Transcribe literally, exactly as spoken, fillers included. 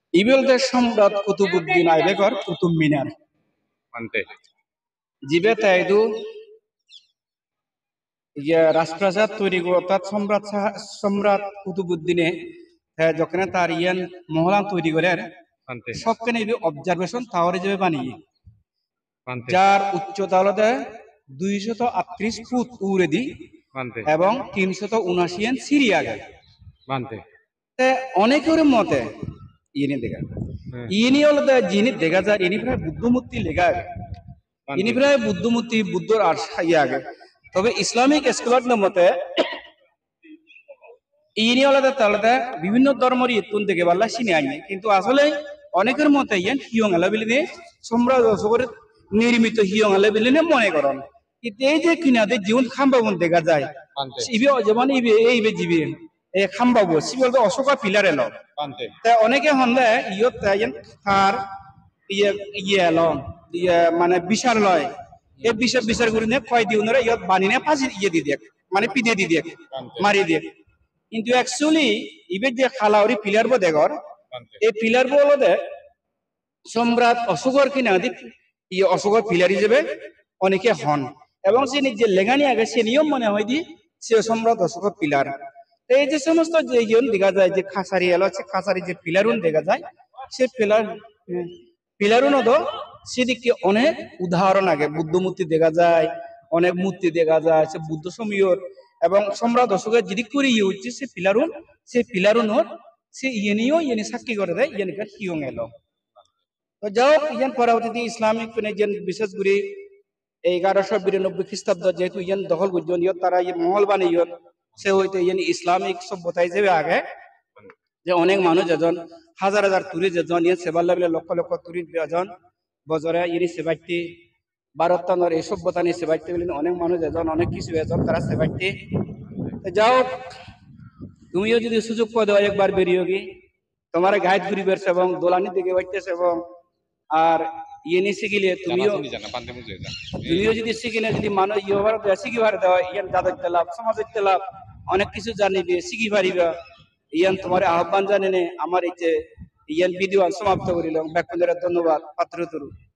ইবেলদের সম্রাট কুতুবুদ্দিন আইবেকর কুতুব মিনার Mante. জিবে তাইদু ইয়ে রাজপ্রাসাদ তৈরি করে অর্থাৎ সম্রাট সাহা- সম্রাট কুতুবুদ্দিনে হ্যাঁ যখন তার ইয়ান মহলান তৈরি করে Mante. সবখানে অবজারভেশন টাওয়ার হিসেবে বানিয়ে Mante. যার উচ্চতা হলো দুইশত আটত্রিশ ফুট উড়ে দি Mante. এবং তিনশত উনাশি এন সিঁড়ি আগে Mante. তে অনেকের মতে ইনি দেখা Hmm. ইনি হলো দে যিনি দেখা যায় ইনি প্রায় বুদ্ধমূর্তি লেখা আগে ইনি Mante. প্রায় বুদ্ধমূর্তি বুদ্ধর আর ইয়ে আগে তবে ইসলামিক স্কলারদের মতে ইনি হলো তাহলে বিভিন্ন ধর্মের ইতুন থেকে পাল্লা চিনি আনি কিন্তু আসলে অনেকের মতে ইয়ান হিয়ং আলাবিলি সম্রাট অশোকের নির্মিত হিয়ং আলাবিলি মনে করেন কিন্তু এই যে কিনাতে জীবন খাম্বাবন দেখা যায় Mante. ইবে যেমন ইবে এই জিবি এই খাম্বাবো সিবল অশোকা পিলার এলো Mante. তা অনেকে হলে ইয়ত ইয়ান তার ইয়ে ইয়ে এলো ইয়ে মানে বিশাল লয় এই বিশাল বিচার করে নিয়ে কয় দিও নরে ইয়ত বানি নিয়ে ফাঁসি ইয়ে দি দিয়ে মানে পিদে দি দিয়ে মারি দিয়ে কিন্তু অ্যাকচুয়ালি ইবে যে খালাউরি পিলার বো দেখর Mante. এই পিলার বো হলো দে সম্রাট অশোকর কিনা দি ই অশোকর পিলার হিসেবে অনেকে হন এবং সে যে লেগানি আগে সে নিয়ম মনে হয় দি সে সম্রাট অশোকর পিলার এই যে সমস্ত যে ইয়ন দেখা যায় যে খাসারি এলো সে খাসারি যে পিলারুন দেখা যায় সে পিলার পিলারুন তো সেদিকে অনেক উদাহরণ আগে বুদ্ধ মূর্তি দেখা যায় অনেক মূর্তি দেখা যায় সে বুদ্ধ সমীর এবং সম্রাট অশোকের যদি করে ইয়ে হচ্ছে সে পিলারুন সে পিলারুনর সে ইয়ে নিয়েও ইয়ে সাক্ষী করে দেয় ইয়ে নিকার হিয়ং এলো তো যাও ইয়ান পরবর্তীতে ইসলামিক যেন বিশেষ করে এই এগারোশো বিরানব্বই খ্রিস্টাব্দ যেহেতু ইয়ান দখল গুজন ইয়ত তারা ইয়ে মহল বানিয়ে সে হইতে ইয়ান ইসলামিক সভ্যতা হিসেবে আগে যে অনেক মানুষ এজন হাজার হাজার তুরি যেজন ইয়ান সেবার লাগলে লক্ষ লক্ষ তুরি এজন বজরে ইনি সেবাইতে ভারতনের এই সভ্যতা নিয়ে সেবাইতে বলেন অনেক মানুষ এজন অনেক কিছু এজন তারা সেবাইতে যাও তুমিও যদি সুযোগ পাও দেওয়া একবার বেরিয়ে গি তোমার গাইড ঘুরি বেরছে এবং দোলানি দিকে বাইতেছে এবং আর ইয়ে নিয়ে শিখিলে তুমিও তুমিও যদি শিখিলে যদি মানুষ ইয়ে ভারত শিখি ভারে দেওয়া ইয়ান দাদা লাভ সমাজের লাভ অনেক কিছু জানিবে শিখি পারিবা ইয়ান তোমার আহ্বান জানে আমার এই যে ইয়ান বিধিওয়ান সমাপ্ত করিলাম ব্যাকুলের ধন্যবাদ পাত্র তরু